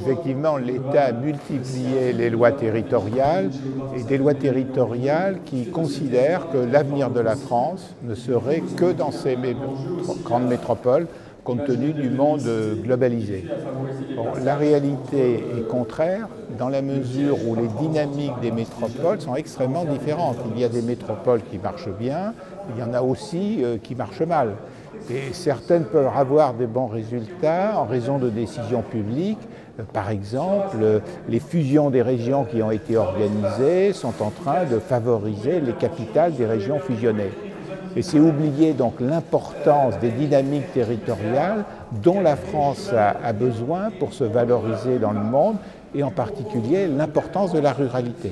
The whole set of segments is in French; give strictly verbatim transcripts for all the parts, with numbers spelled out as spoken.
Effectivement, l'État a multiplié les lois territoriales et des lois territoriales qui considèrent que l'avenir de la France ne serait que dans ces grandes métropoles, compte tenu du monde globalisé. Bon, la réalité est contraire dans la mesure où les dynamiques des métropoles sont extrêmement différentes. Il y a des métropoles qui marchent bien, il y en a aussi euh, qui marchent mal. Et certaines peuvent avoir des bons résultats en raison de décisions publiques. Par exemple, les fusions des régions qui ont été organisées sont en train de favoriser les capitales des régions fusionnées. Et c'est oublier donc l'importance des dynamiques territoriales dont la France a, a besoin pour se valoriser dans le monde, et en particulier l'importance de la ruralité.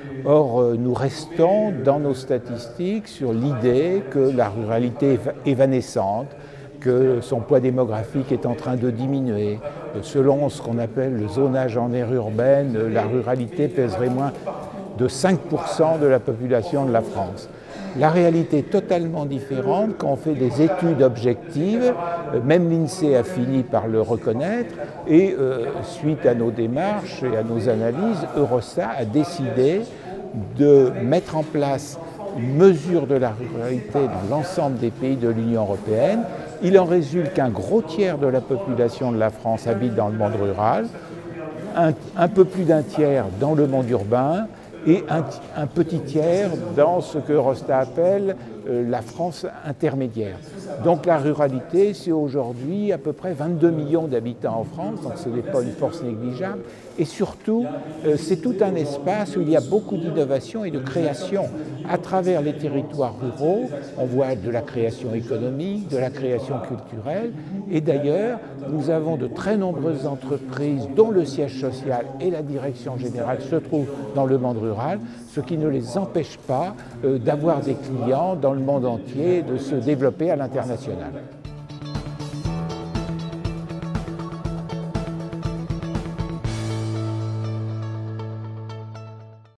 Or, nous restons dans nos statistiques sur l'idée que la ruralité est évanescente, que son poids démographique est en train de diminuer. Selon ce qu'on appelle le zonage en aire urbaine, la ruralité pèserait moins de cinq pour cent de la population de la France. La réalité est totalement différente quand on fait des études objectives, même l'INSEE a fini par le reconnaître, et euh, suite à nos démarches et à nos analyses, Eurostat a décidé de mettre en place une mesure de la ruralité dans l'ensemble des pays de l'Union européenne. Il en résulte qu'un gros tiers de la population de la France habite dans le monde rural, un, un peu plus d'un tiers dans le monde urbain, et un, un petit tiers dans ce que Eurostat appelle euh, la France intermédiaire. Donc la ruralité, c'est aujourd'hui à peu près vingt-deux millions d'habitants en France, donc ce n'est pas une force négligeable. Et surtout, euh, c'est tout un espace où il y a beaucoup d'innovation et de création. À travers les territoires ruraux, on voit de la création économique, de la création culturelle. Et d'ailleurs, nous avons de très nombreuses entreprises dont le siège social et la direction générale se trouvent dans le monde rural, ce qui ne les empêche pas euh, d'avoir des clients dans le monde entier, de se développer à l'international.